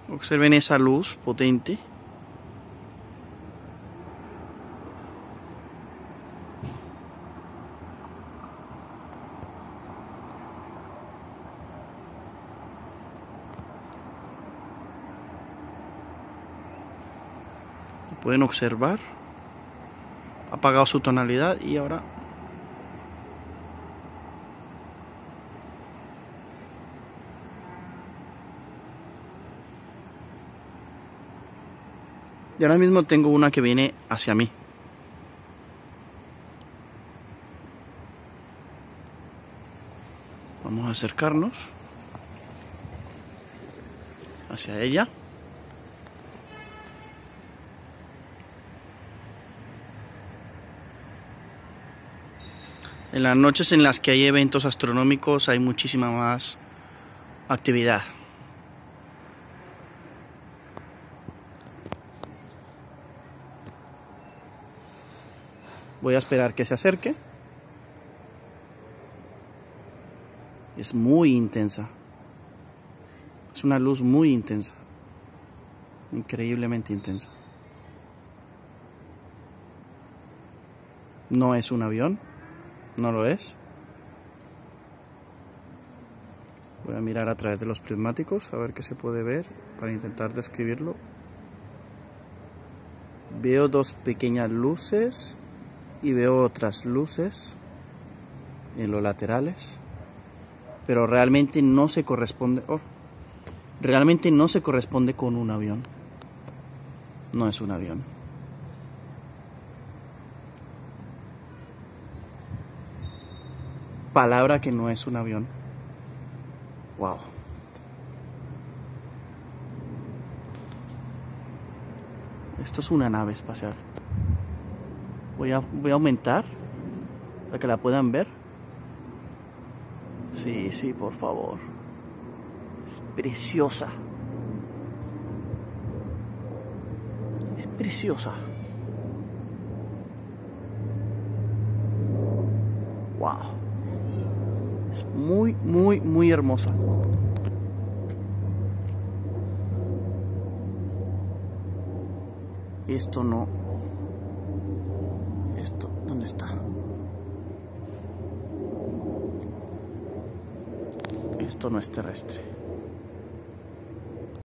Observen esa luz potente. Pueden observar, ha apagado su tonalidad y ahora mismo tengo una que viene hacia mí. Vamos a acercarnos hacia ella. En las noches en las que hay eventos astronómicos hay muchísima más actividad. Voy a esperar que se acerque. Es muy intensa. Es una luz muy intensa. Increíblemente intensa. No es un avión. No lo es. Voy a mirar a través de los prismáticos a ver qué se puede ver para intentar describirlo. Veo dos pequeñas luces y veo otras luces en los laterales, pero realmente no se corresponde. Realmente no se corresponde con un avión. No es un avión. Palabra que no es un avión. Wow. Esto es una nave espacial. Voy a aumentar para que la puedan ver. Sí, sí, por favor. Es preciosa. Es preciosa. Wow. Es muy, muy, muy hermosa. Esto no. Esto, ¿dónde está? Esto no es terrestre.